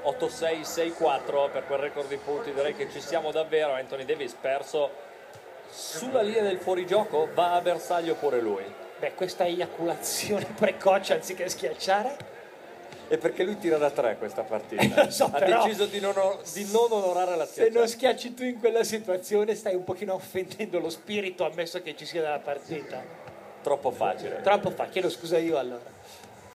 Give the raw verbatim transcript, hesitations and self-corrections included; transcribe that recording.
otto sei sei quattro per quel record di punti. Direi che ci siamo davvero. Anthony Davis perso sulla linea del fuorigioco, va a bersaglio pure lui. Beh, questa eiaculazione precoce anziché schiacciare. E perché lui tira da tre questa partita. Eh, so, ha però, deciso di non, di non onorare la se schiacciata. non schiacci tu in quella situazione stai un pochino offendendo lo spirito ammesso che ci sia della partita. Troppo facile. Troppo fa, chiedo scusa io allora.